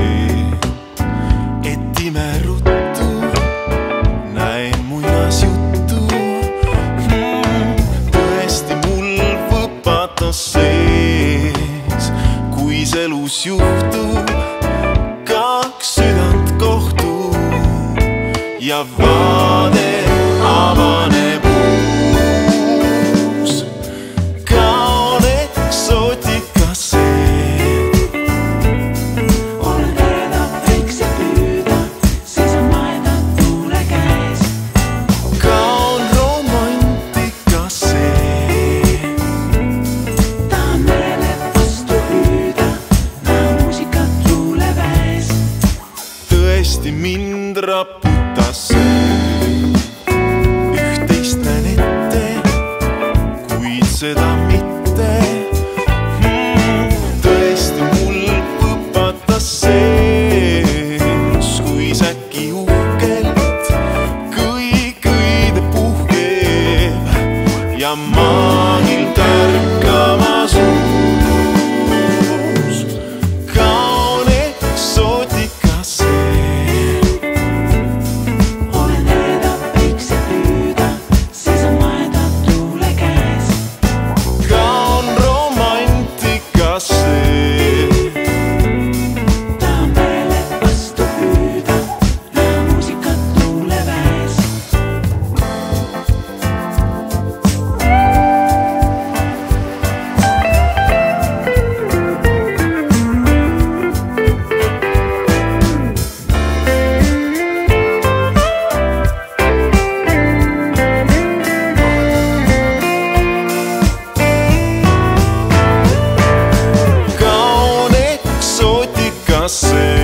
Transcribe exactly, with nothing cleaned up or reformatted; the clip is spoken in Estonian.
et imeruttu näen muinasjuttu. Tõesti mul võpatas sees, kuis elus juhtub, kaks südant kohtub ja vaade avaneb uus. Kaon eksootika seed. Olen tereda võiks ja püüda, seisan maeda tuule käes. Kaon romantika seed. Tahan merele vastu hüüda, näo muusikat luuleväes. Tõesti mind raputas see, üht-teist näen ette, kuid seda mitte. Tõesti mul võpatas sees, kuis äkki uhkelt kõik õide puhkeb ja maagilt ärkamas uus. Kaon eksootika seed. Olen tereda võiks ja püüda, seisan maeda tuule käes. Kaon romantika seed. Tahan merele vastu hüüda, näo muusikat luuleväes. Kaon eksootika seed.